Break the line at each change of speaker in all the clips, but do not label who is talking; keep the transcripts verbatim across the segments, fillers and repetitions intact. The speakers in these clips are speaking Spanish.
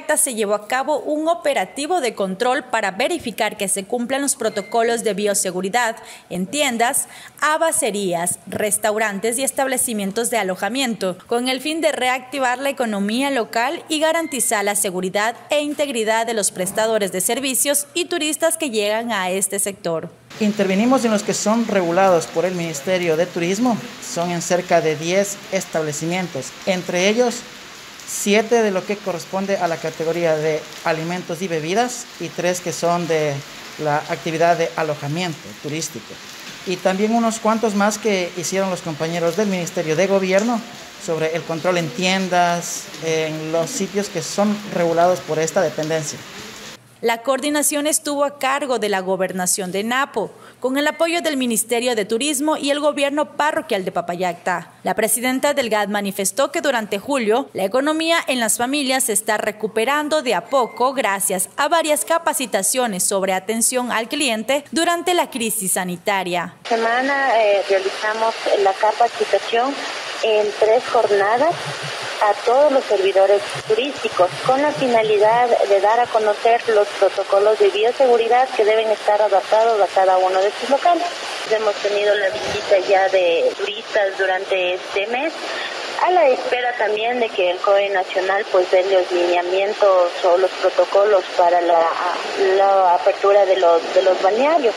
Papayacta se llevó a cabo un operativo de control para verificar que se cumplan los protocolos de bioseguridad en tiendas, abacerías, restaurantes y establecimientos de alojamiento, con el fin de reactivar la economía local y garantizar la seguridad e integridad de los prestadores de servicios y turistas que llegan a este sector.
Intervenimos en los que son regulados por el Ministerio de Turismo, son en cerca de diez establecimientos, entre ellos siete de lo que corresponde a la categoría de alimentos y bebidas y tres que son de la actividad de alojamiento turístico. Y también unos cuantos más que hicieron los compañeros del Ministerio de Gobierno sobre el control en tiendas, en los sitios que son regulados por esta dependencia.
La coordinación estuvo a cargo de la Gobernación de Napo, con el apoyo del Ministerio de Turismo y el Gobierno Parroquial de Papayacta. La presidenta del G A D manifestó que durante julio la economía en las familias se está recuperando de a poco gracias a varias capacitaciones sobre atención al cliente durante la crisis sanitaria.
Esta semana eh, realizamos la capacitación en tres jornadas a todos los servidores turísticos con la finalidad de dar a conocer los protocolos de bioseguridad que deben estar adaptados a cada uno de sus locales. Hemos tenido la visita ya de turistas durante este mes, a la espera también de que el C O E nacional pues dé los lineamientos o los protocolos para la, la apertura de los, de los balnearios.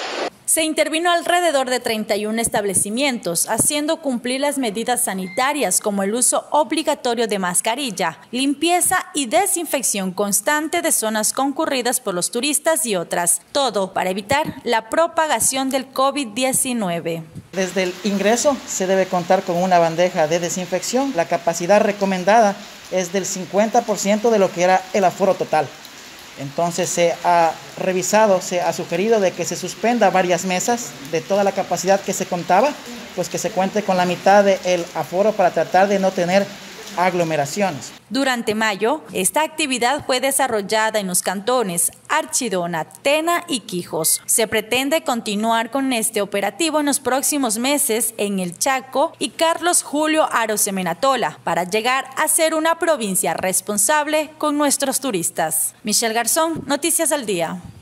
Se intervino alrededor de treinta y uno establecimientos, haciendo cumplir las medidas sanitarias como el uso obligatorio de mascarilla, limpieza y desinfección constante de zonas concurridas por los turistas y otras, todo para evitar la propagación del COVID diecinueve.
Desde el ingreso se debe contar con una bandeja de desinfección. La capacidad recomendada es del cincuenta por ciento de lo que era el aforo total. Entonces se ha revisado, se ha sugerido de que se suspenda varias mesas de toda la capacidad que se contaba, pues que se cuente con la mitad del aforo para tratar de no tener aglomeraciones.
Durante mayo, esta actividad fue desarrollada en los cantones Archidona, Tena y Quijos. Se pretende continuar con este operativo en los próximos meses en el Chaco y Carlos Julio Arosemena-Tola para llegar a ser una provincia responsable con nuestros turistas. Michelle Garzón, Noticias al Día.